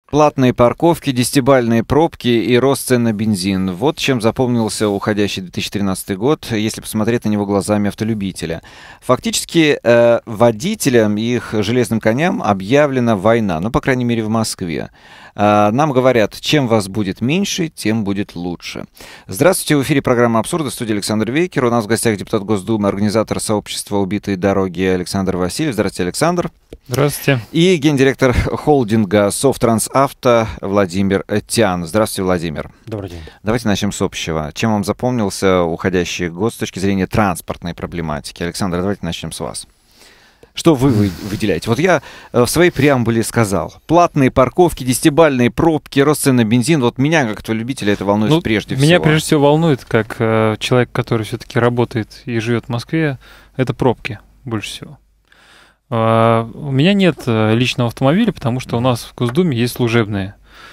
Платные парковки, десятибалльные пробки и рост цен на бензин. Вот чем запомнился уходящий 2013 год, если посмотреть на него глазами автолюбителя. Фактически водителям и их железным коням объявлена война, ну, по крайней мере, в Москве. Нам говорят, чем вас будет меньше, тем будет лучше. Здравствуйте, в эфире программа «Абсурд», в студии Александр Вейкер. У нас в гостях депутат Госдумы, организатор сообщества «Убитые дороги» Александр Васильев. Здравствуйте, Александр. Здравствуйте. И гендиректор холдинга «Совтрансавто» Владимир Тян. Здравствуйте, Владимир. Добрый день. Давайте начнем с общего. Чем вам запомнился уходящий год с точки зрения транспортной проблематики? Александр, давайте начнем с вас. Что вы выделяете? Вот я в своей преамбуле сказал. Платные парковки, десятибалльные пробки, рост цен на бензин. Вот меня, как автолюбителя, это волнует прежде всего. Меня прежде всего волнует, как человек, который все-таки работает и живет в Москве, это пробки больше всего. У меня нет личного автомобиля, потому что у нас в Госдуме есть служебные.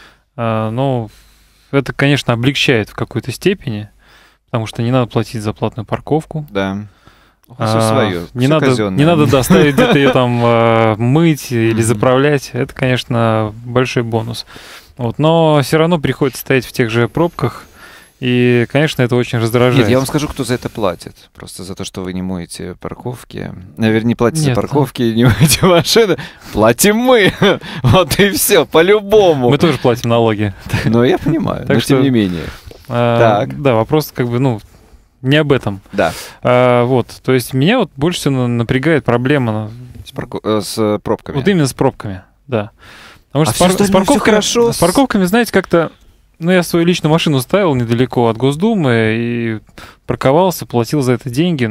Но это, конечно, облегчает в какой-то степени, потому что не надо платить за платную парковку. Да. Все свое, не надо ставить где-то ее там мыть или заправлять. Это, конечно, большой бонус. Вот, но все равно приходится стоять в тех же пробках. И, конечно, это очень раздражает. Нет, я вам скажу, кто за это платит. Просто за то, что вы не моете парковки. Наверное, не платите за парковки, не моете машины. Платим мы. Вот и все, по-любому. Мы тоже платим налоги. Ну, я понимаю, но тем не менее. Да, вопрос как бы, не об этом. Да. Вот, то есть меня вот больше всего напрягает проблема с пробками. Вот именно с пробками, да. Потому что с парковками, знаете, как-то... я свою личную машину ставил недалеко от Госдумы и парковался, платил за это деньги.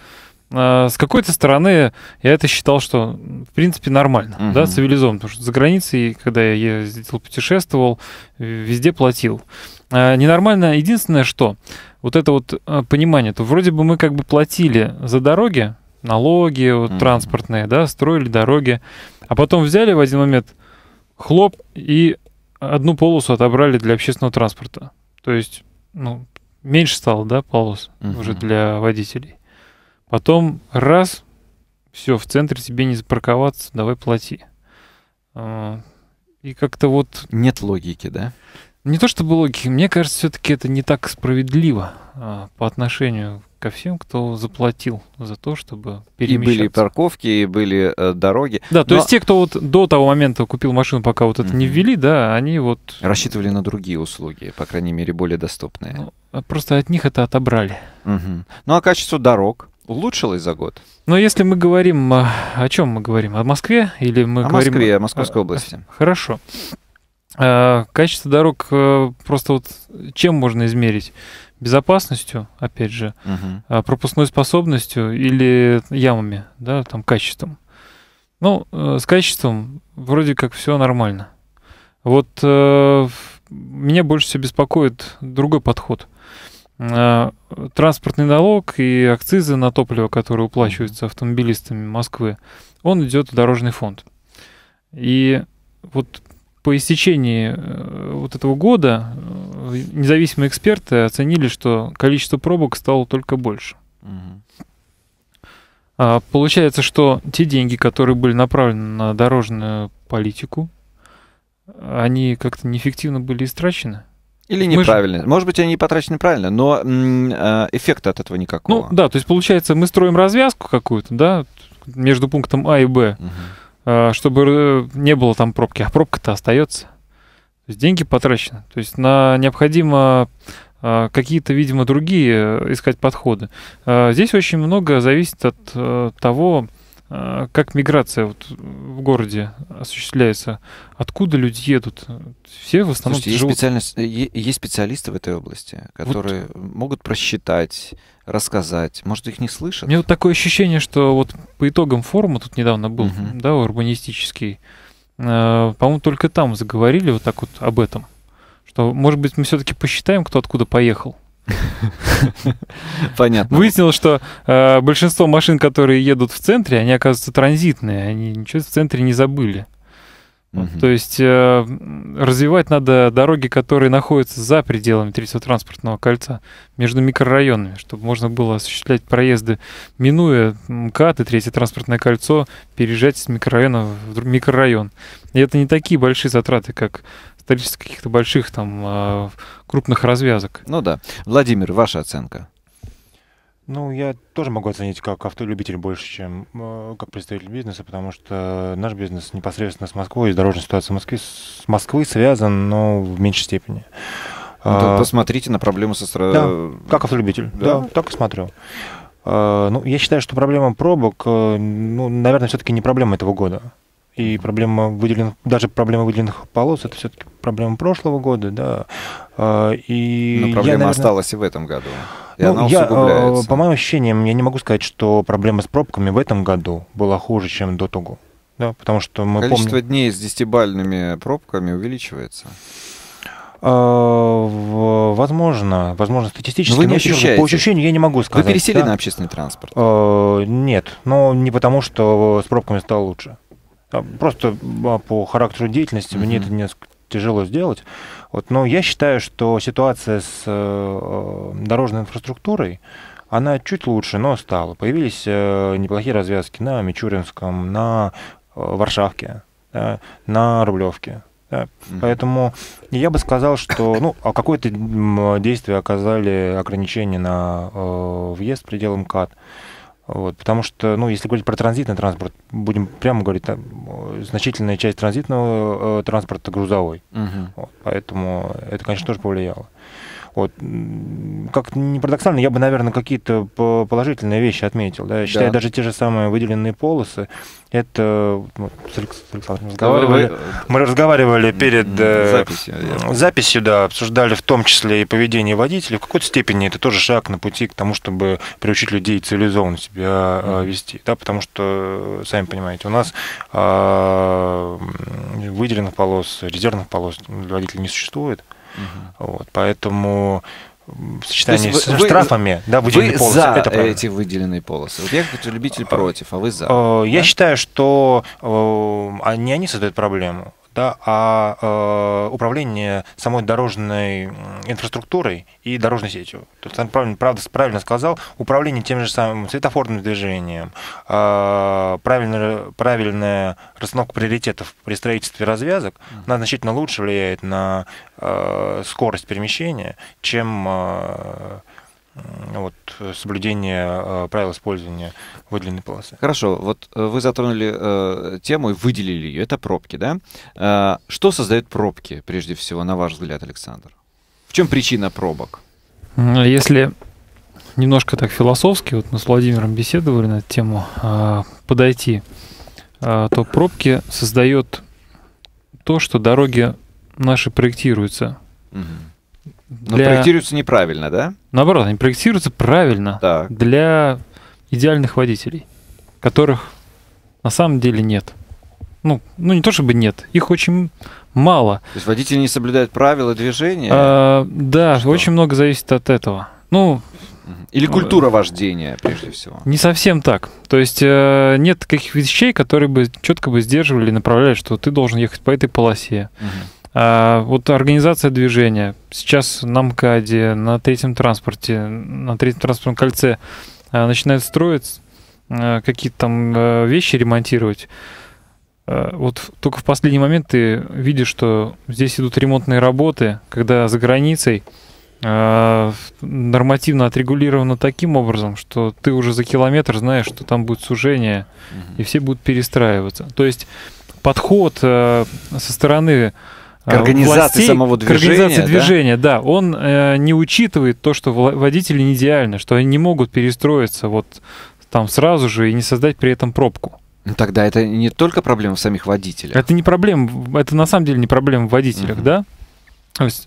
С какой-то стороны я это считал, что в принципе нормально, да, цивилизованно. Потому что за границей, когда я ездил, путешествовал, везде платил. Ненормально единственное, что вот это вот понимание, то вроде бы мы как бы платили за дороги, налоги транспортные, да, строили дороги, а потом взяли в один момент, хлоп, и одну полосу отобрали для общественного транспорта. То есть, меньше стало, да, полос уже для водителей. Потом раз, все, в центре тебе не запарковаться, давай плати. И как-то вот... Нет логики, да? Не то чтобы логики, мне кажется, все-таки это не так справедливо по отношению ко всем, кто заплатил за то, чтобы перемещаться. И были парковки, и были дороги. Да, то есть те, кто вот до того момента купил машину, пока вот это не ввели, да, они вот... Рассчитывали на другие услуги, по крайней мере, более доступные. Просто от них это отобрали. Ну, а качество дорог улучшилось за год? Но если мы говорим... О чем мы говорим? О Москве? Или мы говорим... О Москве, о Московской области. Хорошо. Качество дорог просто вот чем можно измерить? Безопасностью, опять же, пропускной способностью или ямами, да, там, качеством. С качеством вроде как все нормально. Вот меня больше всего беспокоит другой подход. Транспортный налог и акцизы на топливо, которые уплачиваются автомобилистами Москвы, он идет в дорожный фонд. И вот по истечении вот этого года независимые эксперты оценили, что количество пробок стало только больше. Получается, что те деньги, которые были направлены на дорожную политику, они как-то неэффективно были истрачены. Или неправильно. Может быть, они потрачены правильно, но эффекта от этого никакого. Да, то есть получается, мы строим развязку какую-то, да, между пунктом А и Б, чтобы не было там пробки, а пробка-то остается. То есть деньги потрачены. То есть необходимо какие-то, видимо, другие искать подходы. Здесь очень много зависит от того, как миграция вот в городе осуществляется, откуда люди едут. Все в основном живут. Есть специалисты в этой области, которые могут просчитать, рассказать. Может, их не слышат? У меня вот такое ощущение, что вот по итогам форума, тут недавно был, да, урбанистический, по-моему, только там заговорили вот так вот об этом. Что, может быть, мы все-таки посчитаем, кто откуда поехал. Понятно. Выяснилось, что большинство машин, которые едут в центре, они, оказывается, транзитные. Они ничего в центре не забыли. То есть развивать надо дороги, которые находятся за пределами третьего транспортного кольца, между микрорайонами, чтобы можно было осуществлять проезды, минуя МКАД и третье транспортное кольцо, переезжать из микрорайона в микрорайон. И это не такие большие затраты, как строительство каких-то больших там крупных развязок. Ну да. Владимир, ваша оценка? Ну, я тоже могу оценить как автолюбитель больше, чем как представитель бизнеса, потому что наш бизнес непосредственно с Москвой, и дорожная ситуация с Москвы связан, но в меньшей степени. Посмотрите на проблему со Да, как автолюбитель, да, так и смотрю. Ну, я считаю, что проблема пробок, ну, наверное, все-таки не проблема этого года. И проблема выделенных полос — это все-таки проблема прошлого года, да. Но проблема осталась и в этом году. И она усугубляется. По моим ощущениям, я не могу сказать, что проблема с пробками в этом году была хуже, чем до того. Да, потому что мы количество дней с 10-бальными пробками увеличивается. Возможно, статистически. Но вы не ощущаете. По ощущению я не могу сказать. Вы пересели на общественный транспорт? Нет, но не потому, что с пробками стало лучше. Просто по характеру деятельности мне это несколько тяжело сделать. Вот, но я считаю, что ситуация с дорожной инфраструктурой, она чуть лучше, но стала. Появились неплохие развязки на Мичуринском, на Варшавке, да, на Рублевке. Да. Поэтому я бы сказал, что какое-то действие оказали ограничения на въезд в пределы МКАД. Вот, потому что, если говорить про транзитный транспорт, будем прямо говорить, значительная часть транзитного транспорта грузовой. Вот, поэтому это, конечно, тоже повлияло. Вот. Как ни парадоксально, я бы, наверное, какие-то положительные вещи отметил. Да? Я считаю, даже те же самые выделенные полосы, это с Александром мы разговаривали перед записью, да, обсуждали в том числе и поведение водителей. В какой-то степени это тоже шаг на пути к тому, чтобы приучить людей цивилизованно себя вести. Да? Потому что, сами понимаете, у нас выделенных полос, резервных полос для водителей не существует. Вот, поэтому в сочетании с штрафами, выделенные полосы, это правильно. Эти выделенные полосы. Вот я как любитель против, а вы за. Я считаю, что не они создают проблему, да, а управление самой дорожной инфраструктурой и дорожной сетью. То есть он правильно сказал, управление тем же самым светофорным движением, правильная расстановка приоритетов при строительстве развязок, она значительно лучше влияет на скорость перемещения, чем соблюдение правил использования выделенной полосы. Хорошо, вот вы затронули тему и выделили ее, это пробки, да? Что создает пробки, прежде всего, на ваш взгляд, Александр? В чем причина пробок? Если немножко так философски, вот мы с Владимиром беседовали на эту тему, подойти, то пробки создает то, что дороги наши проектируются. Но проектируются неправильно, да? Наоборот, они проектируются правильно для идеальных водителей, которых на самом деле нет. Ну, не то чтобы нет, их очень мало. То есть водители не соблюдают правила движения? Да, что? Очень много зависит от этого. Или культура вождения, прежде всего? Не совсем так. То есть нет таких вещей, которые бы четко сдерживали и направляли, что ты должен ехать по этой полосе. Вот организация движения. Сейчас на МКАДе, на третьем транспорте, на третьем транспортном кольце начинают строить какие-то там вещи, ремонтировать. Вот только в последний момент ты видишь, что здесь идут ремонтные работы, когда за границей нормативно отрегулировано таким образом, что ты уже за километр знаешь, что там будет сужение, и все будут перестраиваться. То есть подход со стороны к организации самого движения, к организации движения, да, он не учитывает то, что водители не идеальны, что они не могут перестроиться вот там сразу же и не создать при этом пробку. Тогда это не только проблема в самих водителях. Это не проблема, это на самом деле не проблема в водителях, да? То есть,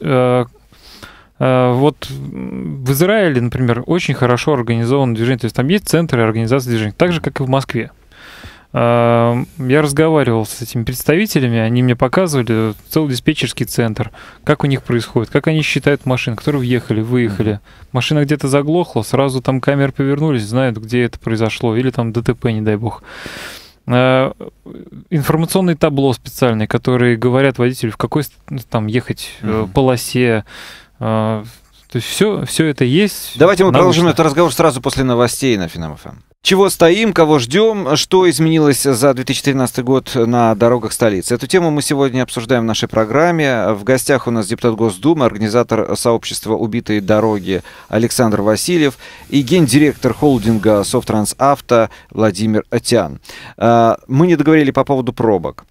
вот в Израиле, например, очень хорошо организовано движение, то есть там есть центры организации движения, так же, как и в Москве. Я разговаривал с этими представителями, они мне показывали целый диспетчерский центр, как у них происходит, как они считают машин, которые въехали, выехали. Машина где-то заглохла, сразу там камеры повернулись, знают, где это произошло, или там ДТП, не дай бог. информационные табло специальные, которые говорят водителю, в какой там ехать полосе. То есть все это есть. Давайте мы продолжим этот разговор сразу после новостей на Финам-ФМ. Чего стоим, кого ждем, что изменилось за 2013 год на дорогах столицы. Эту тему мы сегодня обсуждаем в нашей программе. В гостях у нас депутат Госдумы, организатор сообщества «Убитые дороги» Александр Васильев и гендиректор холдинга «Софттрансавто» Владимир Атян. Мы не договорили по поводу пробок.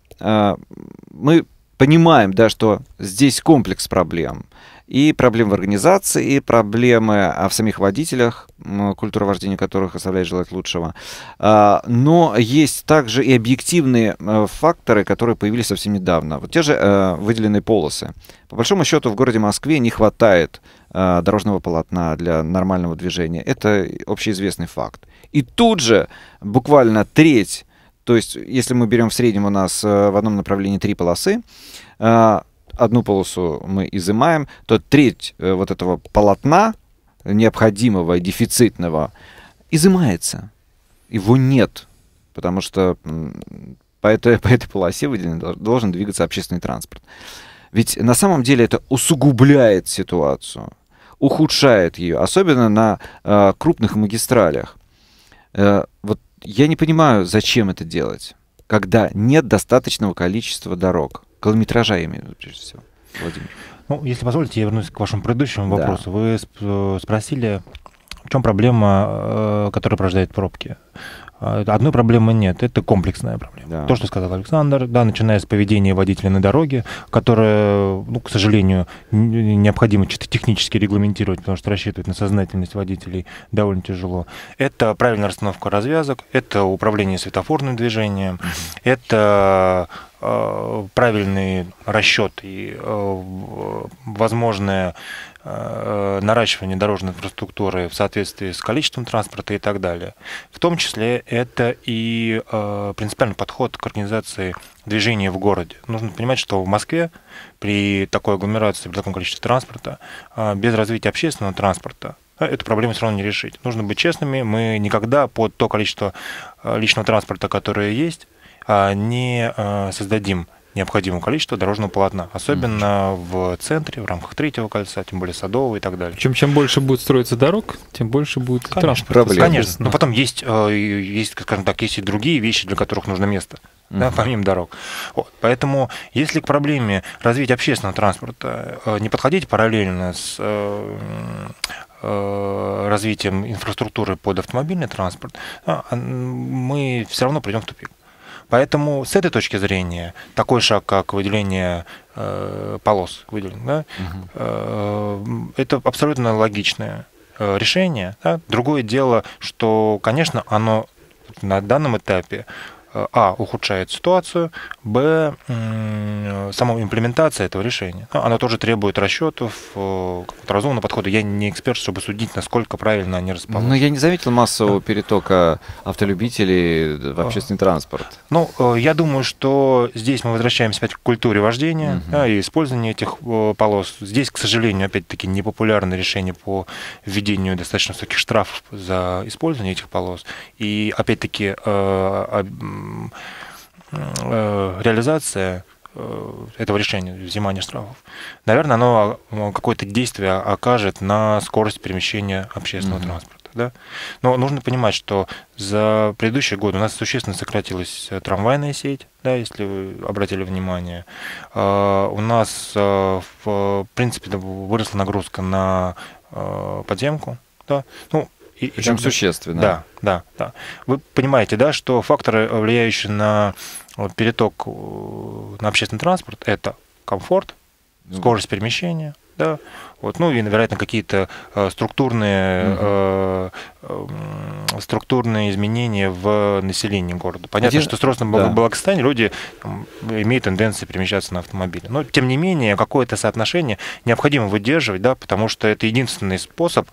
Мы понимаем, да, что здесь комплекс проблем. И проблемы в организации, и проблемы в самих водителях, культура вождения которых оставляет желать лучшего. Но есть также и объективные факторы, которые появились совсем недавно. Вот те же выделенные полосы. По большому счету в городе Москве не хватает дорожного полотна для нормального движения. Это общеизвестный факт. И тут же буквально треть, то есть если мы берем в среднем у нас в одном направлении 3 полосы, одну полосу мы изымаем, то треть вот этого полотна необходимого и дефицитного изымается. Его нет, потому что по этой полосе выделенной должен двигаться общественный транспорт. Ведь на самом деле это усугубляет ситуацию, ухудшает ее, особенно на крупных магистралях. Вот я не понимаю, зачем это делать, когда нет достаточного количества дорог. Километража, я имею в виду, прежде всего. Владимир. Ну, если позволите, я вернусь к вашему предыдущему вопросу. Вы спросили, в чем проблема, которая порождает пробки. Одной проблемы нет, это комплексная проблема. Да. То, что сказал Александр, да, начиная с поведения водителя на дороге, которое, ну, к сожалению, необходимо чисто технически регламентировать, потому что рассчитывать на сознательность водителей довольно тяжело. Это правильная расстановка развязок, это управление светофорным движением, это правильный расчет и возможное наращивание дорожной инфраструктуры в соответствии с количеством транспорта и так далее. В том числе это и принципиальный подход к организации движения в городе. Нужно понимать, что в Москве при такой агломерации, при таком количестве транспорта, без развития общественного транспорта, эту проблему все равно не решить. Нужно быть честными. Мы никогда под то количество личного транспорта, которое есть, не создадим необходимое количество дорожного полотна, особенно в центре, в рамках третьего кольца, тем более Садового и так далее. Чем больше будет строиться дорог, тем больше будет транспорт. Конечно, но потом есть, скажем так, есть и другие вещи, для которых нужно место, да, помимо дорог. Вот. Поэтому, если к проблеме развития общественного транспорта не подходить параллельно с развитием инфраструктуры под автомобильный транспорт, мы все равно придем в тупик. Поэтому с этой точки зрения такой шаг, как выделение полос, да, это абсолютно логичное решение. Да. Другое дело, что, конечно, оно на данном этапе ухудшает ситуацию, сама имплементация этого решения. Она тоже требует расчетов, разумного подхода. Я не эксперт, чтобы судить, насколько правильно они расположены. Но я не заметил массового перетока автолюбителей в общественный транспорт. Ну, я думаю, что здесь мы возвращаемся опять к культуре вождения, да, и использования этих полос. Здесь, к сожалению, опять-таки непопулярное решение по введению достаточно высоких штрафов за использование этих полос. И опять-таки реализация этого решения, взимания штрафов, наверное, оно какое-то действие окажет на скорость перемещения общественного транспорта. Да? Но нужно понимать, что за предыдущие годы у нас существенно сократилась трамвайная сеть, да, если вы обратили внимание. У нас, в принципе, выросла нагрузка на подземку. Да? Ну, причем существенно. Да. Вы понимаете, да, что факторы, влияющие на переток на общественный транспорт, это комфорт, скорость перемещения, да, вот, ну и, вероятно, какие-то структурные изменения в населении города. Понятно, что с ростом благосостояния люди имеют тенденцию перемещаться на автомобиле. Но, тем не менее, какое-то соотношение необходимо выдерживать, да, потому что это единственный способ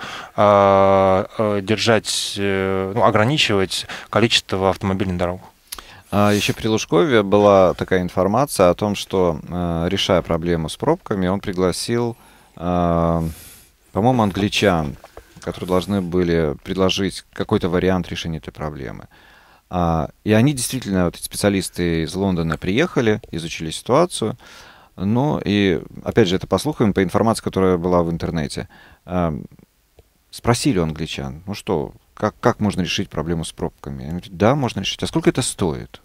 ограничивать количество автомобильных дорог. Еще при Лужкове была такая информация о том, что, решая проблему с пробками, он пригласил, по-моему, англичан, которые должны были предложить какой-то вариант решения этой проблемы. И они действительно, вот эти специалисты из Лондона приехали, изучили ситуацию. Ну, и, опять же, это по слухам, по информации, которая была в интернете. Спросили у англичан, ну что, как можно решить проблему с пробками? Они говорят, да, можно решить. А сколько это стоит?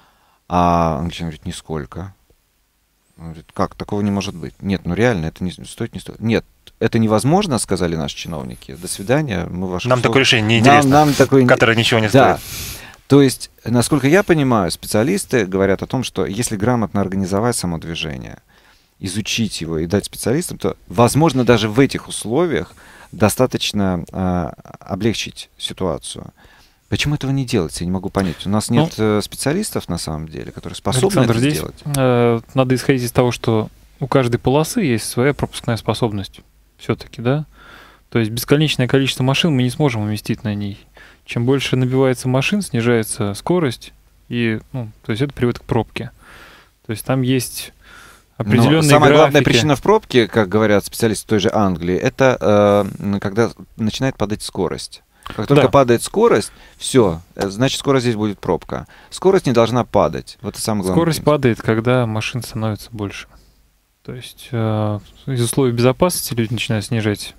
А англичане говорят, нисколько. Он говорит, как, такого не может быть? Нет, ну реально, это не стоит. Нет, это невозможно, сказали наши чиновники. До свидания, мы ваши... Нам такое решение неинтересно, нам такое... которое ничего не да. стоит. То есть, насколько я понимаю, специалисты говорят о том, что если грамотно организовать само движение, изучить его и дать специалистам, то, возможно, даже в этих условиях достаточно облегчить ситуацию. Почему этого не делается, я не могу понять. У нас нет специалистов, на самом деле, которые способны Александр, это здесь сделать. Надо исходить из того, что у каждой полосы есть своя пропускная способность все-таки, да? То есть бесконечное количество машин мы не сможем уместить на ней. Чем больше набивается машин, снижается скорость, и, то есть это приводит к пробке. То есть там есть определенные графики. Самая главная причина в пробке, как говорят специалисты той же Англии, это когда начинает падать скорость. Как только падает скорость, все, значит, скоро здесь будет пробка. Скорость не должна падать. Вот это самое главное. Скорость падает, когда машин становится больше. То есть из условий безопасности люди начинают снижать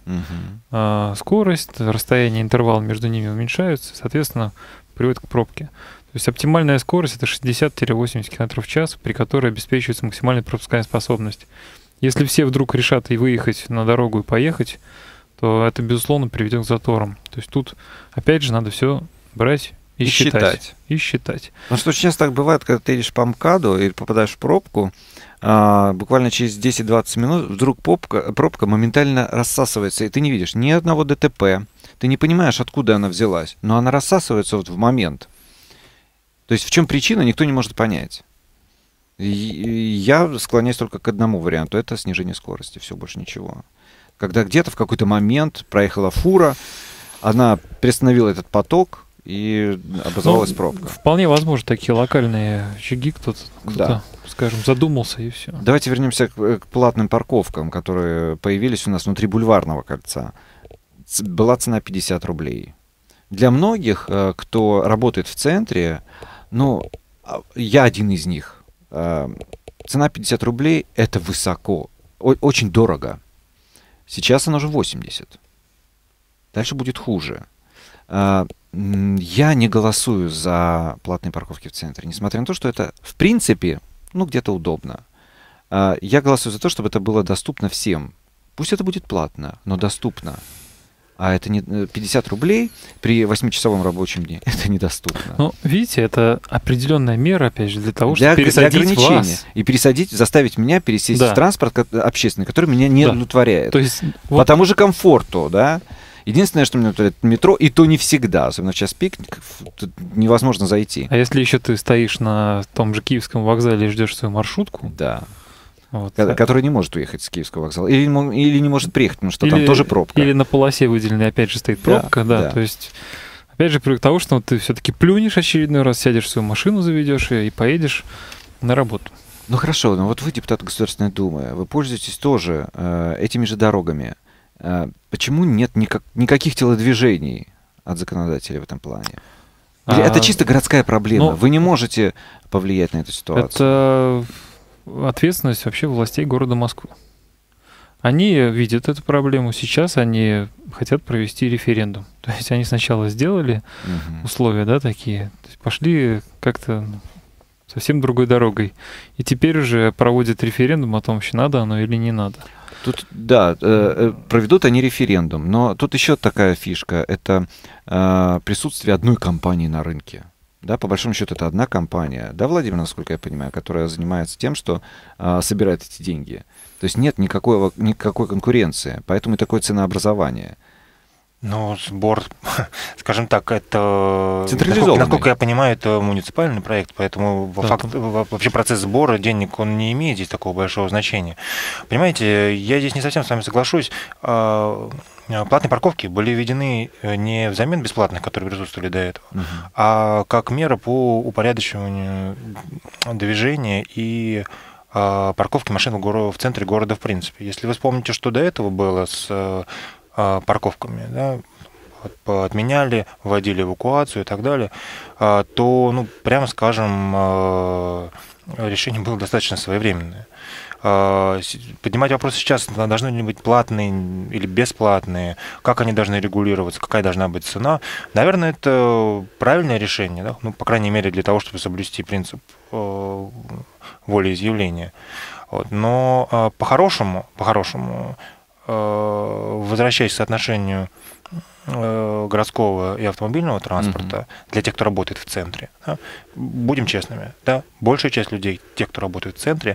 скорость, расстояние, интервал между ними уменьшаются, соответственно, приводит к пробке. То есть оптимальная скорость — это 60-80 км в час, при которой обеспечивается максимальная пропускная способность. Если все вдруг решат и выехать на дорогу и поехать, то это, безусловно, приведет к заторам. То есть тут, опять же, надо все брать и считать. Потому что очень часто так бывает, когда ты едешь по МКАДу и попадаешь в пробку, буквально через 10-20 минут вдруг пробка моментально рассасывается, и ты не видишь ни одного ДТП, ты не понимаешь, откуда она взялась, но она рассасывается вот в момент. То есть в чем причина, никто не может понять. И я склоняюсь только к одному варианту, это снижение скорости, все, больше ничего. Когда где-то в какой-то момент проехала фура, она приостановила этот поток, и образовалась пробка. Вполне возможно, такие локальные очаги, кто-то, скажем, задумался, и все. Давайте вернемся к платным парковкам, которые появились у нас внутри Бульварного кольца. Была цена 50 рублей. Для многих, кто работает в центре, я один из них, цена 50 рублей — это высоко, очень дорого. Сейчас она уже 80. Дальше будет хуже. Я не голосую за платные парковки в центре, несмотря на то, что это, в принципе, где-то удобно. Я голосую за то, чтобы это было доступно всем. Пусть это будет платно, но доступно. А это не 50 рублей при 8-часовом рабочем дне. Это недоступно. Ну, видите, это определенная мера, опять же, для того, чтобы пересадить вас. И заставить меня пересесть в транспорт общественный, который меня не удовлетворяет. То есть, по тому же комфорту, да. Единственное, что мне удовлетворяет метро, и то не всегда. Особенно в час пик тут невозможно зайти. А если еще ты стоишь на том же Киевском вокзале и ждешь свою маршрутку? Да. Который не может уехать с Киевского вокзала. Или не может приехать, потому что там тоже пробка. Или на полосе выделенной опять же стоит пробка, да. То есть, опять же, привык к тому, что ты все-таки плюнешь очередной раз, сядешь в свою машину, заведешь и поедешь на работу. Ну хорошо, но вот вы депутат Государственной Думы, вы пользуетесь тоже этими же дорогами. Почему нет никаких телодвижений от законодателей в этом плане? Или это чисто городская проблема? Вы не можете повлиять на эту ситуацию? Это ответственность вообще властей города Москвы. Они видят эту проблему. Сейчас они хотят провести референдум. То есть они сначала сделали условия, да, такие, то есть пошли как-то совсем другой дорогой. И теперь уже проводят референдум о том, вообще надо оно или не надо. Тут, проведут они референдум, но тут еще такая фишка, это присутствие одной компании на рынке. Да, по большому счету, это одна компания, да, Владимир, насколько я понимаю, которая занимается тем, что собирает эти деньги. То есть нет никакой конкуренции, поэтому и такое ценообразование. Ну, сбор, скажем так, это, централизованный. Насколько я понимаю, это муниципальный проект, поэтому вообще процесс сбора денег, он не имеет здесь такого большого значения. Понимаете, я здесь не совсем с вами соглашусь. Платные парковки были введены не взамен бесплатных, которые присутствовали до этого, а как мера по упорядочиванию движения и парковки машин в центре города в принципе. Если вы вспомните, что до этого было с парковками, да, отменяли, вводили эвакуацию и так далее, то, ну, прямо скажем, решение было достаточно своевременное. Поднимать вопрос сейчас, должны ли быть платные или бесплатные, как они должны регулироваться, какая должна быть цена. Наверное, это правильное решение, да? Ну, по крайней мере, для того, чтобы соблюсти принцип волеизъявления. Вот. Но по-хорошему, возвращаясь к соотношению городского и автомобильного транспорта для тех, кто работает в центре, да, будем честными, да, большая часть людей, тех, кто работает в центре,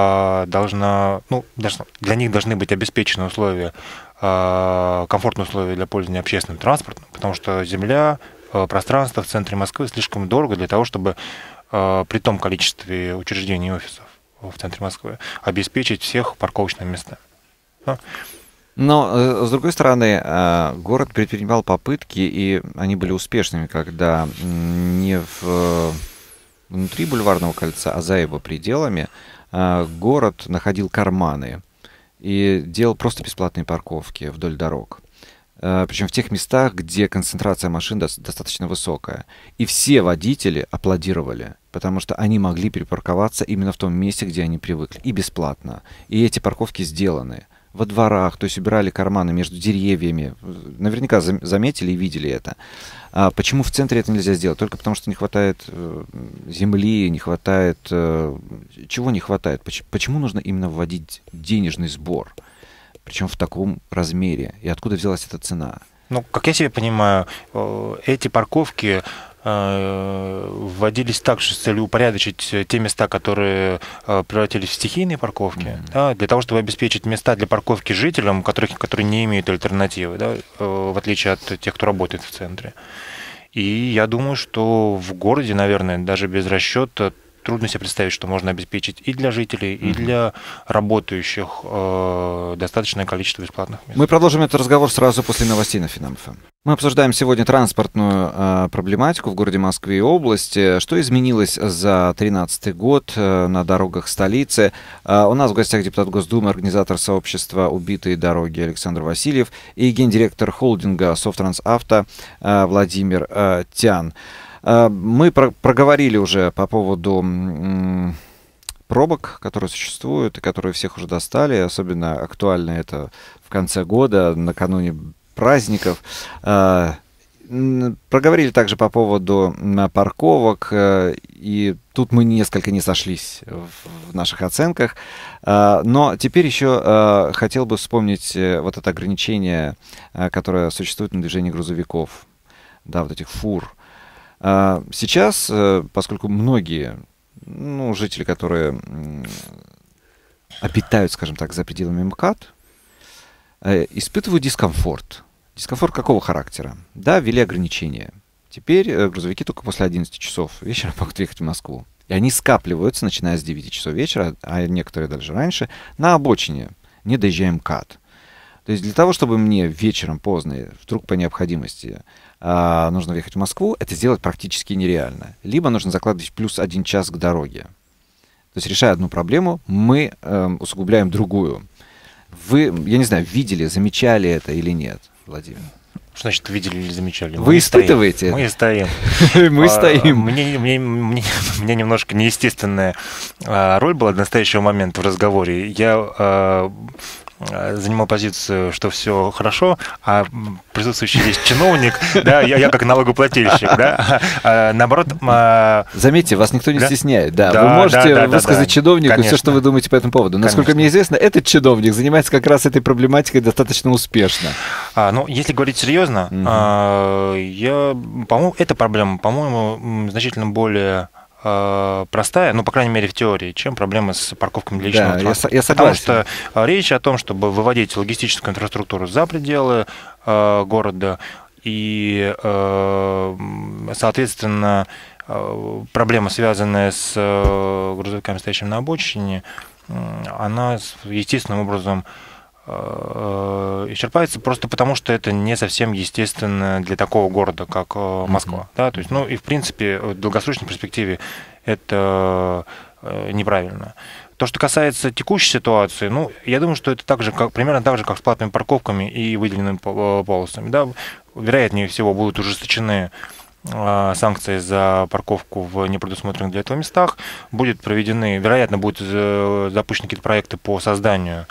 для них должны быть обеспечены условия, комфортные условия для пользования общественным транспортом, потому что земля, пространство в центре Москвы слишком дорого для того, чтобы при том количестве учреждений и офисов в центре Москвы обеспечить всех парковочными местами. Да? Но, с другой стороны, город предпринимал попытки, и они были успешными, когда не внутри Бульварного кольца, а за его пределами город находил карманы и делал просто бесплатные парковки вдоль дорог. Причем в тех местах, где концентрация машин достаточно высокая. И все водители аплодировали, потому что они могли перепарковаться именно в том месте, где они привыкли, и бесплатно. И эти парковки сделаны во дворах, то есть убирали карманы между деревьями. Наверняка заметили и видели это. А почему в центре это нельзя сделать? Только потому, что не хватает земли, не хватает... Чего не хватает? Почему нужно именно вводить денежный сбор? Причем в таком размере. И откуда взялась эта цена? Ну, как я себе понимаю, эти парковки вводились так, что с целью упорядочить те места, которые превратились в стихийные парковки, да, для того, чтобы обеспечить места для парковки жителям, которые не имеют альтернативы, да, в отличие от тех, кто работает в центре. И я думаю, что в городе, наверное, даже без расчета трудно себе представить, что можно обеспечить и для жителей, и для работающих достаточное количество бесплатных мест. Мы продолжим этот разговор сразу после новостей на Финам.ФМ. Мы обсуждаем сегодня транспортную проблематику в городе Москве и области. Что изменилось за 2013 год на дорогах столицы? У нас в гостях депутат Госдумы, организатор сообщества «Убитые дороги» Александр Васильев и гендиректор холдинга «Софтрансавто» Владимир Тян. Мы проговорили уже по поводу пробок, которые существуют и которые всех уже достали. Особенно актуально это в конце года, накануне праздников. Проговорили также по поводу парковок, и тут мы несколько не сошлись в наших оценках. Но теперь еще хотел бы вспомнить вот это ограничение, которое существует на движении грузовиков, да, вот этих фур. Сейчас, поскольку многие жители, которые обитают, скажем так, за пределами МКАД, испытывают дискомфорт. Дискомфорт какого характера? Да, ввели ограничения. Теперь грузовики только после 11 часов вечера могут ехать в Москву. И они скапливаются, начиная с 9 часов вечера, а некоторые даже раньше, на обочине, не доезжая МКАД. То есть для того, чтобы мне вечером поздно, вдруг по необходимости, нужно въехать в Москву, это сделать практически нереально. Либо нужно закладывать плюс 1 час к дороге. То есть, решая одну проблему, мы усугубляем другую. Вы, я не знаю, видели, замечали это или нет, Владимир? Что значит видели или замечали? Вы испытываете это? Мы стоим. Мы стоим. Мне немножко неестественная роль была до настоящего момента в разговоре. Я занимал позицию, что все хорошо, а присутствующий здесь чиновник, да, я как налогоплательщик, да, наоборот... Заметьте, вас никто не стесняет, да. Вы можете высказать чиновнику все, что вы думаете по этому поводу. Насколько мне известно, этот чиновник занимается как раз этой проблематикой достаточно успешно. Ну, если говорить серьезно, по-моему, эта проблема, по-моему, значительно более простая, ну, по крайней мере, в теории, чем проблема с парковками для личного транспорта. Я согласен. Потому что речь о том, чтобы выводить логистическую инфраструктуру за пределы города, и, соответственно, проблема, связанная с грузовиками, стоящими на обочине, она естественным образом исчерпается просто потому, что это не совсем естественно для такого города, как Москва. Да? То есть, ну и в принципе в долгосрочной перспективе это неправильно. То, что касается текущей ситуации, ну, я думаю, что это примерно так же, как с платными парковками и выделенными полосами. Да? Вероятнее всего будут ужесточены санкции за парковку в непредусмотренных для этого местах. Вероятно, будут запущены какие-то проекты по созданию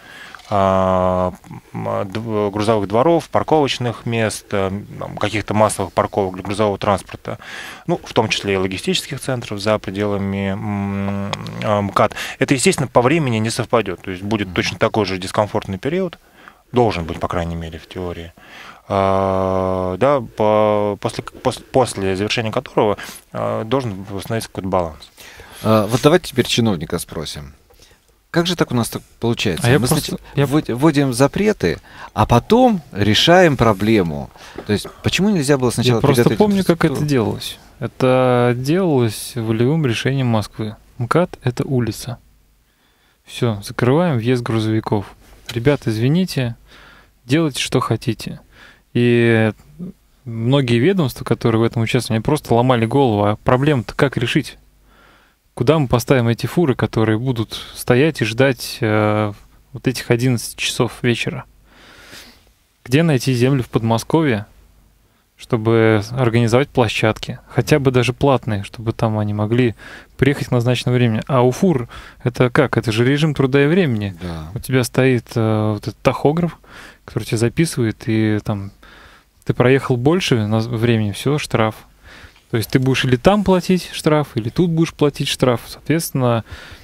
грузовых дворов, парковочных мест, каких-то массовых парковок для грузового транспорта, ну, в том числе и логистических центров за пределами МКАД. Это, естественно, по времени не совпадет. То есть будет точно такой же дискомфортный период, должен быть, по крайней мере, в теории, да, после завершения которого должен восстановиться какой-то баланс. Вот давайте теперь чиновника спросим. Как же так у нас так получается? Мы вводим запреты, а потом решаем проблему. То есть почему нельзя было сначала... Я просто помню, как это делалось. Это делалось волевым решением Москвы. МКАД — это улица. Все, закрываем въезд грузовиков. Ребята, извините, делайте, что хотите. И многие ведомства, которые в этом участвовали, они просто ломали голову. А проблему-то как решить? Куда мы поставим эти фуры, которые будут стоять и ждать вот этих 11 часов вечера? Где найти землю в Подмосковье, чтобы организовать площадки, хотя бы даже платные, чтобы там они могли приехать к назначенному времени? А у фур это как? Это же режим труда и времени. Да. У тебя стоит вот этот тахограф, который тебя записывает, и там ты проехал больше времени, все, штраф. То есть ты будешь или там платить штраф, или тут будешь платить штраф. Соответственно,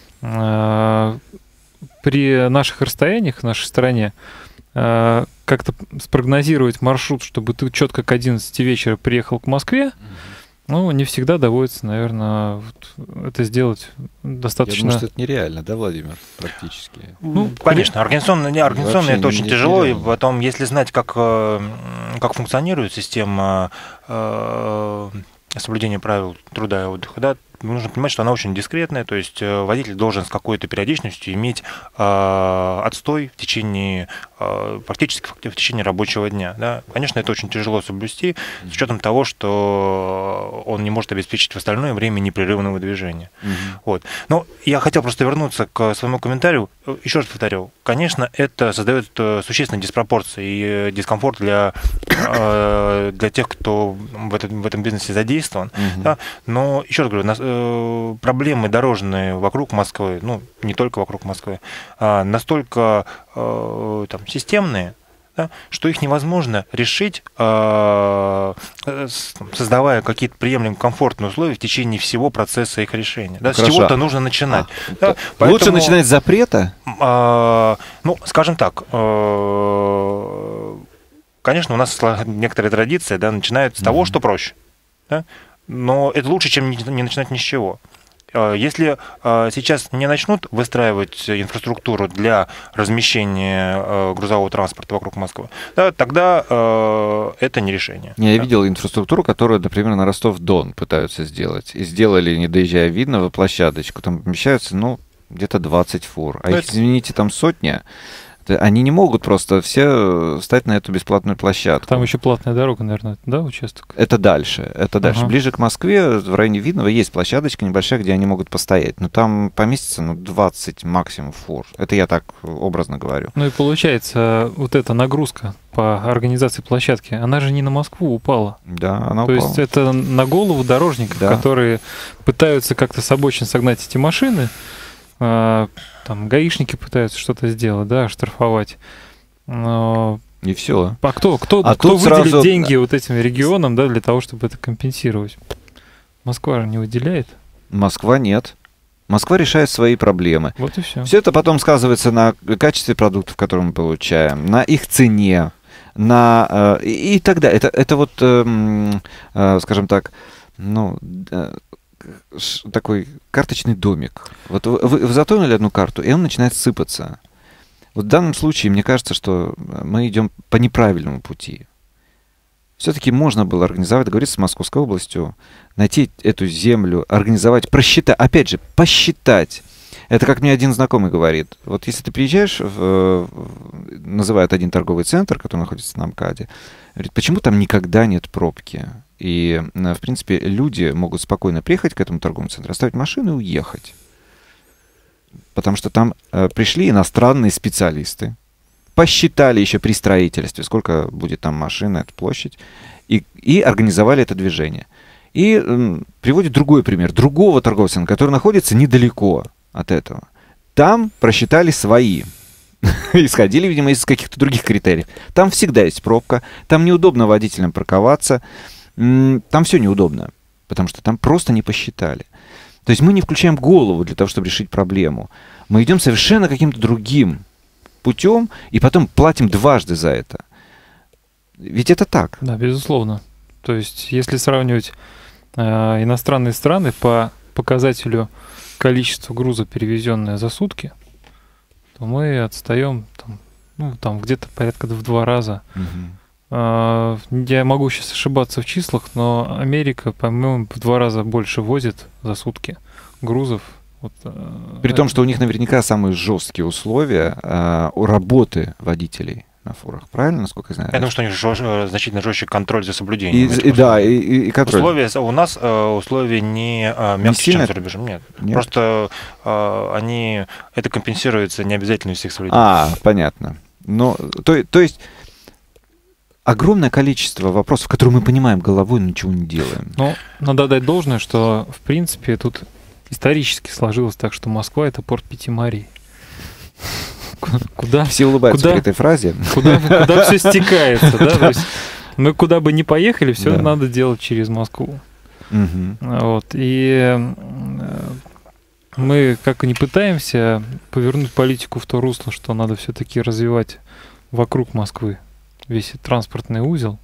при наших расстояниях в нашей стране как-то спрогнозировать маршрут, чтобы ты четко к 11 вечера приехал к Москве, ну, не всегда доводится, наверное, это сделать достаточно... Я думаю, что это нереально, да, Владимир, практически? Ну, конечно, организационно это очень тяжело, и потом, если знать, как функционирует система соблюдения правил труда и отдыха, да, нужно понимать, что она очень дискретная, то есть водитель должен с какой-то периодичностью иметь отстой в течение, практически в течение рабочего дня. Да. Конечно, это очень тяжело соблюсти, с учетом того, что он не может обеспечить в остальное время непрерывного движения. Вот. Но я хотел просто вернуться к своему комментарию. Еще раз повторю, конечно, это создает существенные диспропорции и дискомфорт для тех, кто в этом бизнесе задействован. Да. Но, еще раз говорю, проблемы дорожные вокруг Москвы, ну, не только вокруг Москвы, настолько там системные, да, что их невозможно решить, создавая какие-то приемлемые комфортные условия в течение всего процесса их решения. Да, с чего-то нужно начинать. Да, поэтому, лучше начинать с запрета? Ну, скажем так, конечно, у нас некоторые традиции, да, начинают с того, что проще. Да? Но это лучше, чем не начинать ни с чего. Если сейчас не начнут выстраивать инфраструктуру для размещения грузового транспорта вокруг Москвы, да, тогда это не решение. Я видел инфраструктуру, которую, например, на Ростов-Дон пытаются сделать. И сделали, не доезжая Видного, площадочку. Там помещаются, ну, где-то 20 фур. А их, извините, там сотня. Они не могут просто все встать на эту бесплатную площадку. Там еще платная дорога, наверное, да, участок? Это дальше. Ага. Ближе к Москве, в районе Видного, есть площадочка небольшая, где они могут постоять. Но там поместится 20 максимум фур. Это я так образно говорю. Ну и получается, вот эта нагрузка по организации площадки, она же не на Москву упала. Да, она упала. То есть это на голову дорожников, да, которые пытаются как-то с обочин согнать эти машины. Там гаишники пытаются что-то сделать, да, штрафовать. И все. А кто выделит сразу деньги вот этим регионам, да, для того, чтобы это компенсировать? Москва же не выделяет. Москва нет. Москва решает свои проблемы. Вот и все. Все это потом сказывается на качестве продуктов, которые мы получаем, на их цене, на и тогда. Это вот, скажем так, ну, такой карточный домик. Вот вы затронули одну карту, и он начинает сыпаться. Вот в данном случае, мне кажется, что мы идем по неправильному пути. Все-таки можно было организовать, договориться с Московской областью, найти эту землю, организовать, просчитать, опять же, посчитать. Это как мне один знакомый говорит. Вот если ты приезжаешь, называет один торговый центр, который находится на МКАДе, говорит, почему там никогда нет пробки? И, в принципе, люди могут спокойно приехать к этому торговому центру, оставить машину и уехать. Потому что там пришли иностранные специалисты, посчитали еще при строительстве, сколько будет там машин, эта площадь, и организовали это движение. И приводит другой пример, другого торговца, который находится недалеко от этого. Там просчитали свои. Исходили, видимо, из каких-то других критериев. Там всегда есть пробка, там неудобно водителям парковаться, там все неудобно, потому что там просто не посчитали. То есть мы не включаем голову для того, чтобы решить проблему. Мы идем совершенно каким-то другим путем, и потом платим дважды за это. Ведь это так. Да, безусловно. То есть, если сравнивать иностранные страны по показателю количества груза, перевезенное за сутки, то мы отстаем там где-то порядка в 2 раза. Я могу сейчас ошибаться в числах, но Америка, по-моему, в 2 раза больше возит за сутки грузов. При том, что у них наверняка самые жесткие условия у работы водителей на фурах, правильно, насколько я знаю? Я думаю, что у них значительно жестче контроль за соблюдением. И контроль. Условия у нас условия не мягче, чем за рубежом. Нет. Просто это компенсируется необязательностью их соблюдения. Понятно. Но, то есть огромное количество вопросов, которые мы понимаем головой, но ничего не делаем. Но надо дать должное, что, в принципе, тут исторически сложилось так, что Москва — это порт 5 морей. Куда, все улыбаются при этой фразе. Куда все стекается, да? То есть мы куда бы ни поехали, все надо делать через Москву. Вот. И мы как и не пытаемся повернуть политику в то русло, что надо все-таки развивать вокруг Москвы весь транспортный узел.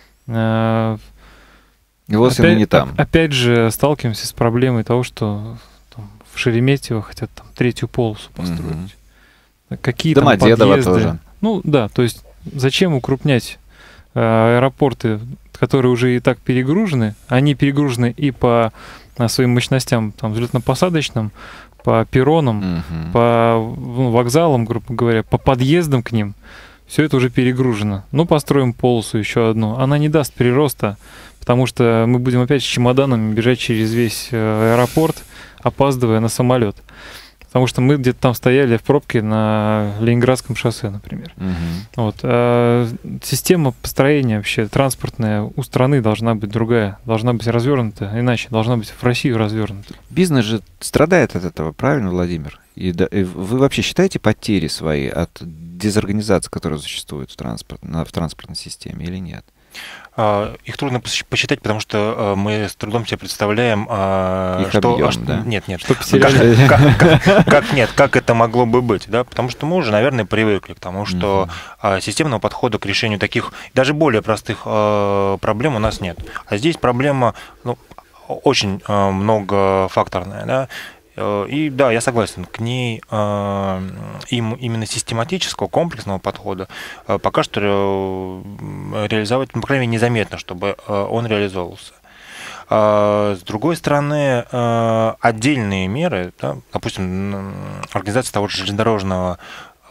Не там. Опять же, сталкиваемся с проблемой того, что там, в Шереметьево хотят там 3-ю полосу построить. Какие там подъезды. Тоже. Ну да, то есть зачем укрупнять аэропорты, которые уже и так перегружены? Они перегружены и по своим мощностям, там, взлетно-посадочным, по перронам, по вокзалам, грубо говоря, по подъездам к ним. Все это уже перегружено. Ну, построим полосу еще одну. Она не даст прироста, потому что мы будем опять с чемоданами бежать через весь аэропорт, опаздывая на самолет. Потому что мы где-то там стояли в пробке на Ленинградском шоссе, например. Вот. Система построения вообще транспортная у страны должна быть другая, должна быть развернута, иначе должна быть в Россию развернута. Бизнес же страдает от этого, правильно, Владимир? И вы вообще считаете потери свои от дезорганизации, которая существует в транспортной системе, или нет? Их трудно посчитать, потому что мы с трудом себе представляем, как это могло бы быть, да? Потому что мы уже, наверное, привыкли к тому, что системного подхода к решению таких даже более простых проблем у нас нет. А здесь проблема очень многофакторная, да? И да, я согласен, к ней именно систематического, комплексного подхода пока что реализовать, по крайней мере, незаметно, чтобы он реализовывался. С другой стороны, отдельные меры, да, допустим, организация того же железнодорожного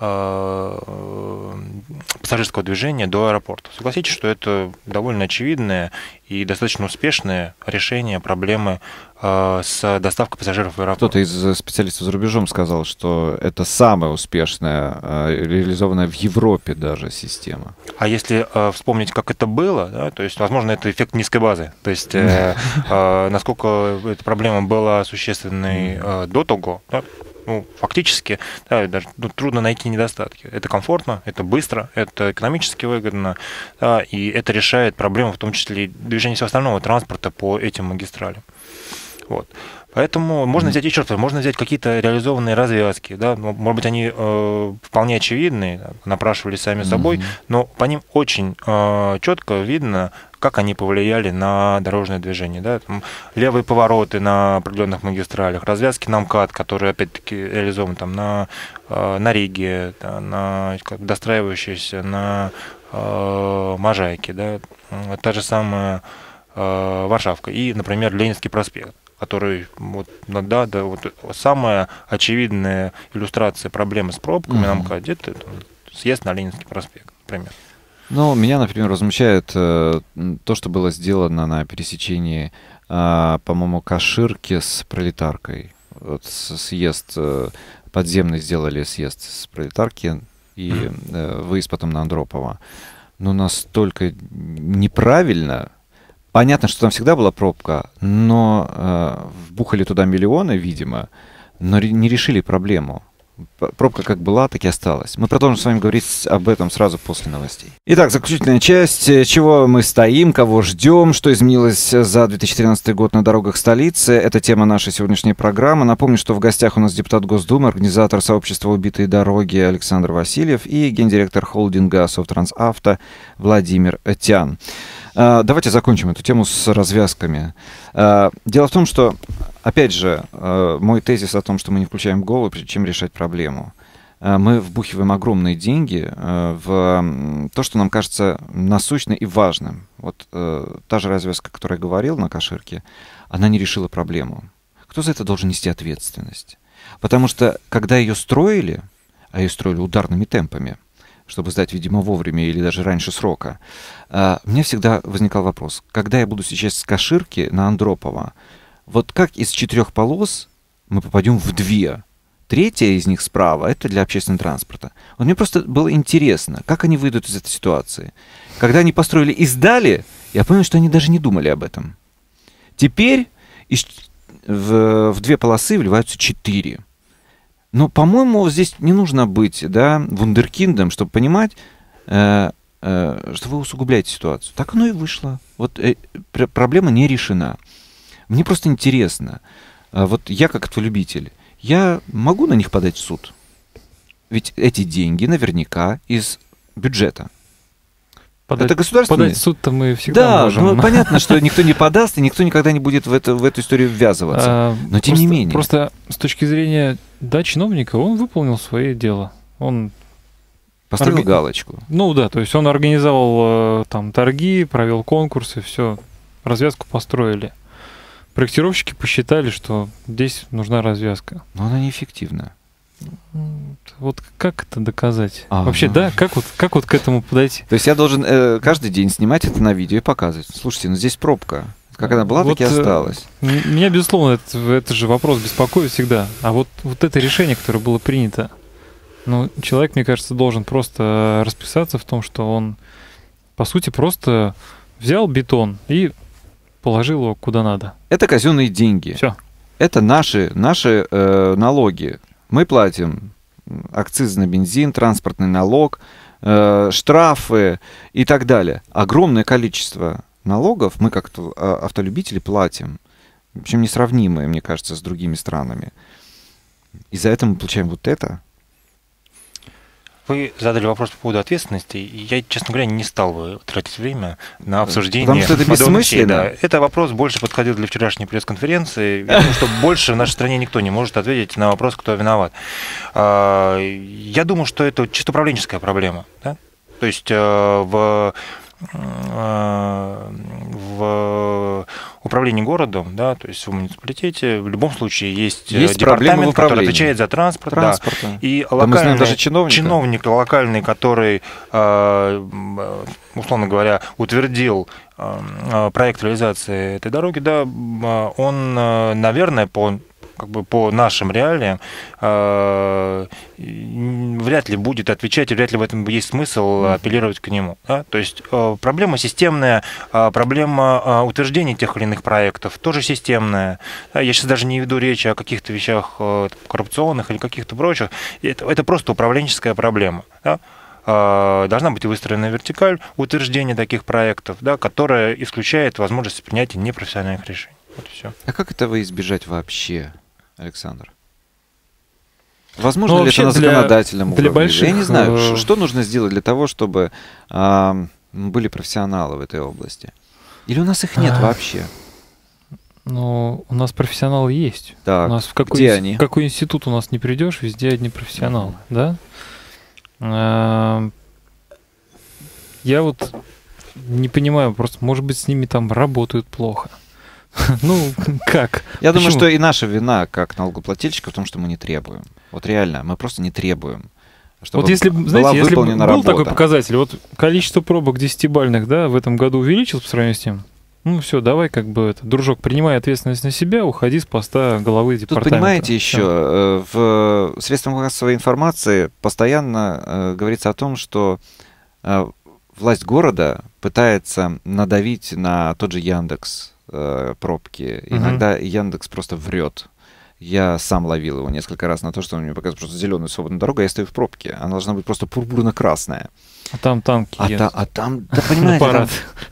пассажирского движения до аэропорта. Согласитесь, что это довольно очевидное и достаточно успешное решение проблемы с доставкой пассажиров в аэропорт. Кто-то из специалистов за рубежом сказал, что это самая успешная, реализованная в Европе даже система. А если вспомнить, как это было, да, то есть, возможно, это эффект низкой базы. То есть, насколько эта проблема была существенной до того, да, фактически, да, даже трудно найти недостатки. Это комфортно, это быстро, это экономически выгодно, да, и это решает проблему, в том числе и движения всего остального транспорта по этим магистралям. Вот. Поэтому можно взять еще что-то, можно взять какие-то реализованные развязки, да, может быть, они вполне очевидные, напрашивались сами собой, но по ним очень четко видно, как они повлияли на дорожное движение. Да? Там левые повороты на определенных магистралях, развязки на МКАД, которые, опять-таки, реализованы там, на Риге, да, достраивающиеся на Можайке, да? Та же самая Варшавка и, например, Ленинский проспект, который вот самая очевидная иллюстрация проблемы с пробками на МКАДе, это съезд на Ленинский проспект, например. Ну, меня, например, возмущает то, что было сделано на пересечении, по-моему, Каширки с Пролетаркой. Вот съезд подземный сделали съезд с Пролетарки и выезд потом на Андропова. Но настолько неправильно. Понятно, что там всегда была пробка, но вбухали туда миллионы, видимо, но не решили проблему. Пробка как была, так и осталась. Мы продолжим с вами говорить об этом сразу после новостей. Итак, заключительная часть. Чего мы стоим, кого ждем, что изменилось за 2013 год на дорогах столицы. Это тема нашей сегодняшней программы. Напомню, что в гостях у нас депутат Госдумы, организатор сообщества «Убитые дороги» Александр Васильев и гендиректор холдинга «Совтрансавто» Владимир Тян. Давайте закончим эту тему с развязками. Дело в том, что, опять же, мой тезис о том, что мы не включаем голову, прежде чем решать проблему. Мы вбухиваем огромные деньги в то, что нам кажется насущным и важным. Вот та же развязка, о которой я говорил на Каширке, она не решила проблему. Кто за это должен нести ответственность? Потому что, когда ее строили, а ее строили ударными темпами, чтобы сдать, видимо, вовремя или даже раньше срока, мне всегда возникал вопрос, когда я буду сейчас с Каширки на Андропова, вот как из 4 полос мы попадем в 2? Третья из них справа — это для общественного транспорта. Вот мне просто было интересно, как они выйдут из этой ситуации. Когда они построили и сдали, я понял, что они даже не думали об этом. Теперь в 2 полосы вливаются 4. Но, по-моему, здесь не нужно быть, да, вундеркиндом, чтобы понимать, что вы усугубляете ситуацию. Так оно и вышло. Вот проблема не решена. Мне просто интересно. Вот я как автолюбитель, я могу на них подать в суд? Ведь эти деньги наверняка из бюджета. Это государственные. Подать в суд-то мы всегда можем. Да, ну понятно, что никто не подаст, и никто никогда не будет в эту историю ввязываться. Но тем не менее. Просто с точки зрения, да, чиновника, он выполнил свое дело. Он поставил галочку. Ну да, то есть он организовал там торги, провел конкурсы, все, развязку построили. Проектировщики посчитали, что здесь нужна развязка. Но она неэффективна. Вот как это доказать? Вообще, да, как вот к этому подойти? То есть я должен каждый день снимать это на видео и показывать. Слушайте, ну здесь пробка. Как она была, так и осталась. Меня, безусловно, это же вопрос беспокоит всегда. А вот это решение, которое было принято, ну, человек, мне кажется, должен просто расписаться в том, что он, по сути, просто взял бетон и положил его куда надо. Это казенные деньги. Все. Это наши налоги. Мы платим акциз на бензин, транспортный налог, штрафы и так далее. Огромное количество налогов мы как автолюбители платим. Причем несравнимые, мне кажется, с другими странами. И за это мы получаем вот это. Вы задали вопрос по поводу ответственности. Я, честно говоря, не стал бы тратить время на обсуждение. Потому что это бессмысленно. Да. Это вопрос больше подходил для вчерашней пресс-конференции. Я думаю, что больше в нашей стране никто не может ответить на вопрос, кто виноват. Я думаю, что это чисто управленческая проблема. Да? То есть в управлении городом, да, то есть в муниципалитете, в любом случае есть департамент, который отвечает за транспорт. Да, и локальный, даже чиновник локальный, который, условно говоря, утвердил проект реализации этой дороги, да, он, наверное, по нашим реалиям вряд ли будет отвечать, и вряд ли в этом есть смысл апеллировать к нему. Да? То есть проблема системная, проблема утверждения тех или иных проектов тоже системная. Я сейчас даже не веду речь о каких-то вещах коррупционных или каких-то прочих. Это просто управленческая проблема. Да? Должна быть выстроена вертикаль утверждения таких проектов, да, которая исключает возможность принятия непрофессиональных решений. Вот и все. А как этого избежать вообще, Александр? Возможно ли это на законодательном уровне? Больших... Я не знаю, что нужно сделать для того, чтобы были профессионалы в этой области? Или у нас их нет вообще? Ну, у нас профессионалы есть. Так, у нас где они? В какой институт у нас не придешь, везде одни профессионалы, да? Я вот не понимаю, просто, может быть, с ними там работают плохо. Ну, как? Я думаю, что и наша вина, как налогоплательщика, в том, что мы не требуем. Вот реально, мы просто не требуем, чтобы вот если, была знаете, если выполнена был работа. такой показатель, вот количество пробок 10-бальных, да, в этом году увеличилось по сравнению с тем, Ну все, давай как бы, дружок, принимай ответственность на себя, уходи с поста главы Тут, департамента. понимаете, еще в средствах массовой информации постоянно говорится о том, что власть города пытается надавить на тот же Яндекс пробки. Иногда Яндекс просто врет. Я сам ловил его несколько раз на то, что он мне показывает просто зеленую свободную дорогу, а я стою в пробке. Она должна быть просто пурпурно-красная. А там танки едут. Там, да, понимаете, там,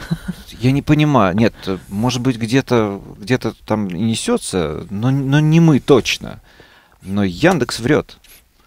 я не понимаю. Нет, может быть, где-то там и несется, но не мы точно. Но Яндекс врет.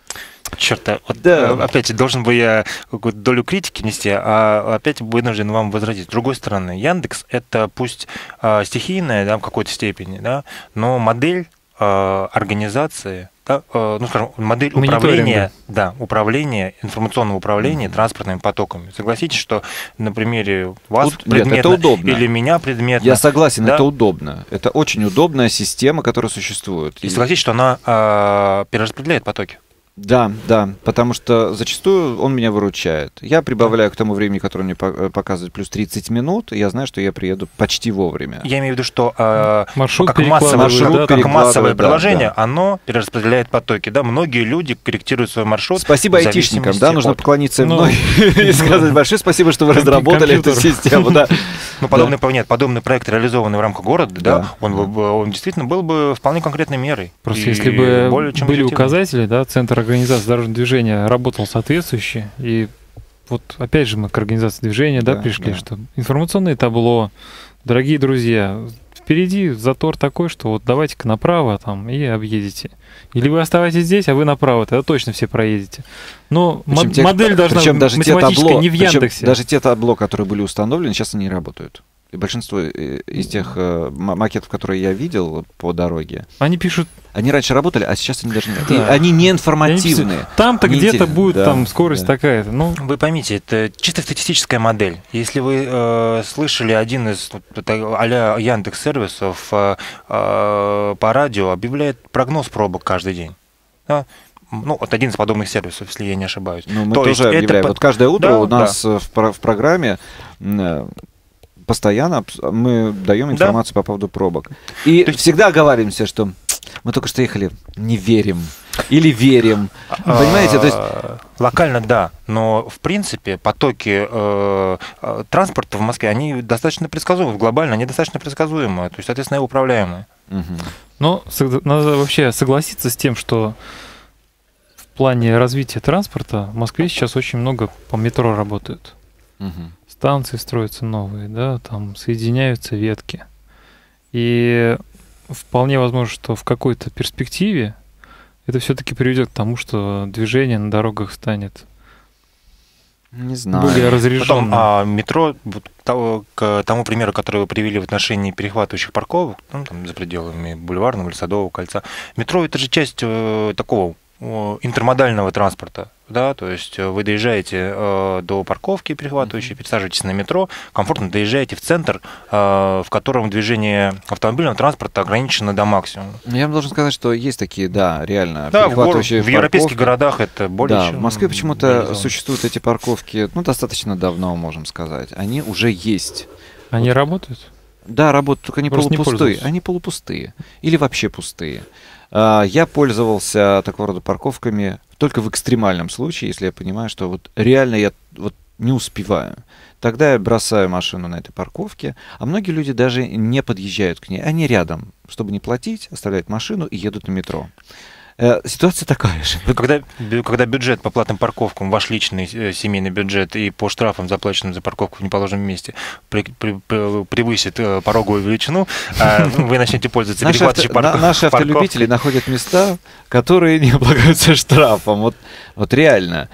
Черт, вот опять должен бы я какую-то долю критики нести, а опять вынужден вам возразить. С другой стороны, Яндекс это пусть стихийная, да, в какой-то степени, да, но модель организации, да, ну, скажем, модель управления, да, информационного управления транспортными потоками. Согласитесь, что на примере вас предметно или меня предметно. Я согласен, да? Это удобно. Это очень удобная система, которая существует. И согласитесь, что она перераспределяет потоки. Да, потому что зачастую он меня выручает. Я прибавляю к тому времени, которое мне показывает, плюс 30 минут, и я знаю, что я приеду почти вовремя. Я имею в виду, что маршрут как массовое приложение, оно перераспределяет потоки. Да? Многие люди корректируют свой маршрут. Спасибо айтишникам, да, нужно поклониться мной и сказать большое спасибо, что вы разработали эту систему. Ну, подобный проект, реализованный в рамках города, да, он действительно был бы вполне конкретной мерой. Просто если бы были указатели, да, центр организации дорожного движения работал соответствующе, и вот опять же мы к организации движения пришли, что информационное табло, дорогие друзья, впереди затор такой, что вот давайте-ка направо там и объедете. Или вы оставайтесь здесь, а вы направо, тогда точно все проедете. Но модель должна быть математическая, не в Яндексе. Даже те табло, которые были установлены, сейчас они не работают. И большинство из тех макетов, которые я видел по дороге, они пишут... Они раньше работали, а сейчас они даже не... Да. И они не информативные. Там-то где-то будет там скорость такая-то. Ну... Вы поймите, это чисто статистическая модель. Если вы слышали один из а-ля Яндекс-сервисов по радио объявляет прогноз пробок каждый день. Да? Ну, вот один из подобных сервисов, если я не ошибаюсь. Ну, мы тоже объявляем. Вот каждое утро у нас в программе... Постоянно мы даем информацию по поводу пробок. И всегда оговариваемся, что мы только что ехали, не верим. Или верим. Понимаете? То есть... Локально, да. Но, в принципе, потоки транспорта в Москве, они достаточно предсказуемы. Глобально они достаточно предсказуемые. То есть, соответственно, и управляемые. Но надо вообще согласиться с тем, что в плане развития транспорта в Москве сейчас очень много по метро работают. Станции строятся новые, да, там соединяются ветки. И вполне возможно, что в какой-то перспективе это все-таки приведет к тому, что движение на дорогах станет более разреженным. Потом метро, к тому примеру, который вы привели в отношении перехватывающих парковок, ну, там, за пределами Бульварного или Садового кольца, метро это же часть такого интермодального транспорта, да, то есть вы доезжаете до парковки перехватывающей, пересаживаетесь на метро, комфортно доезжаете в центр, в котором движение автомобильного транспорта ограничено до максимума. Я вам должен сказать, что есть такие, да, реально перехватывающие парковки. В европейских городах это более чем... в Москве почему-то существуют эти парковки, ну, достаточно давно, можем сказать. Они уже есть. Они работают? Да, работают, только они полупустые. Они полупустые. Или вообще пустые. Я пользовался такого рода парковками только в экстремальном случае, если я понимаю, что вот реально я вот не успеваю. Тогда я бросаю машину на этой парковке, а многие люди даже не подъезжают к ней. Они рядом, чтобы не платить, оставляют машину и едут на метро. Ситуация такая же. Когда бюджет по платным парковкам, ваш личный семейный бюджет и по штрафам, заплаченным за парковку в неположенном месте, превысит пороговую величину, вы начнете пользоваться перехватывающей парковкой. Наши автолюбители находят места, которые не облагаются штрафом. Вот реально.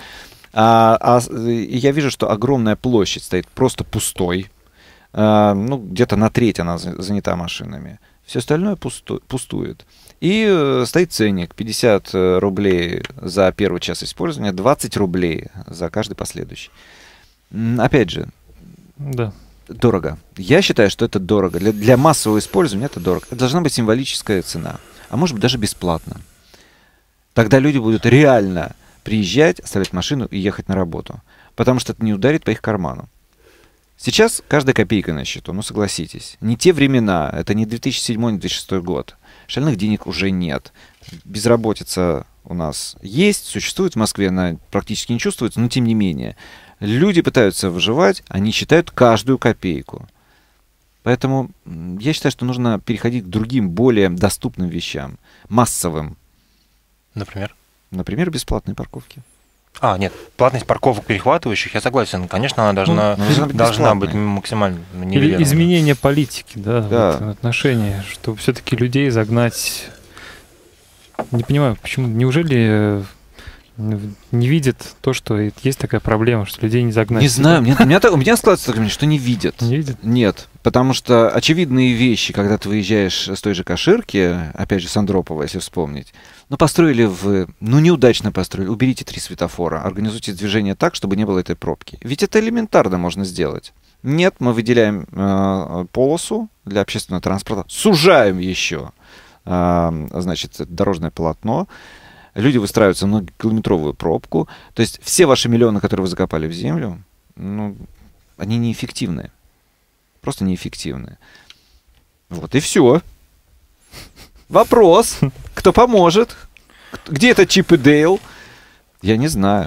Я вижу, что огромная площадь стоит просто пустой. Ну, где-то на треть она занята машинами. Все остальное пустует. И стоит ценник 50 рублей за первый час использования, 20 рублей за каждый последующий. Опять же, дорого. Я считаю, что это дорого. Для массового использования это дорого. Это должна быть символическая цена. А может быть даже бесплатно. Тогда люди будут реально приезжать, оставлять машину и ехать на работу. Потому что это не ударит по их карману. Сейчас каждая копейка на счету, ну согласитесь. Не те времена, это не 2007-2006 год. Шальных денег уже нет. Безработица у нас есть, существует в Москве, она практически не чувствуется, но тем не менее. Люди пытаются выживать, они считают каждую копейку. Поэтому я считаю, что нужно переходить к другим, более доступным вещам, массовым. Например? Например, бесплатные парковки. Нет, платность парковок перехватывающих, я согласен, конечно, она должна быть максимально нивелирована. Или изменение политики, да. Да. Вот, отношения, чтобы все-таки людей загнать... Не понимаю, почему, неужели не видят то, что есть такая проблема, что людей не загнать? Не знаю, у меня складывается такое мнение, что не видят. Не видят? Нет, потому что очевидные вещи, когда ты выезжаешь с той же Каширки, опять же, с Андропова, если вспомнить, построили неудачно построили. Уберите 3 светофора, организуйте движение так, чтобы не было этой пробки. Ведь это элементарно можно сделать. Нет, мы выделяем полосу для общественного транспорта, сужаем еще, значит, дорожное полотно. Люди выстраиваются в многокилометровую пробку. То есть все ваши миллионы, которые вы закопали в землю, они неэффективны. Просто неэффективны. Вот и все. Вопрос. Кто поможет? Где этот Чип и Дейл? Я не знаю.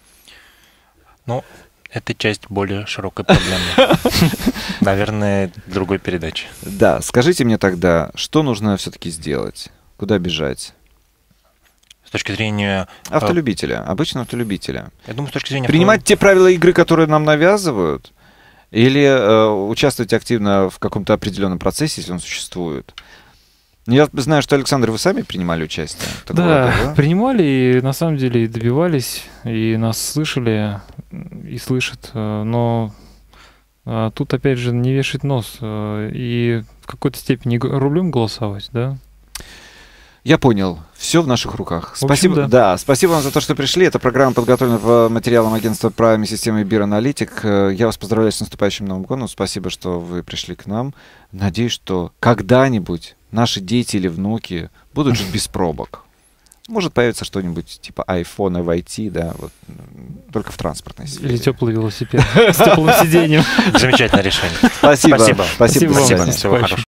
Это часть более широкой проблемы. Наверное, другой передачи. Да, скажите мне тогда, что нужно все-таки сделать? Куда бежать? С точки зрения... Автолюбителя, обычного автолюбителя. Я думаю, с точки зрения... Принимать те правила игры, которые нам навязывают? Или участвовать активно в каком-то определенном процессе, если он существует? Я знаю, что, Александр, вы сами принимали участие. Да, принимали и на самом деле добивались, и нас слышали, и слышат. Но тут, опять же, не вешать нос и в какой-то степени рублем голосовать, да? Я понял. Все в наших руках. В общем, Спасибо. да. Да, спасибо вам за то, что пришли. Эта программа подготовлена по материалам агентства Prime и системы Beer Analytic. Я вас поздравляю с наступающим Новым годом. Спасибо, что вы пришли к нам. Надеюсь, что когда-нибудь наши дети или внуки будут жить без пробок. Может появится что-нибудь типа айфона в IT, да, вот, только в транспортной сфере. Или теплый велосипед с теплым сиденьем. Замечательное решение. Спасибо. Спасибо. Спасибо. Спасибо До вам. свидания. Всего хорошего.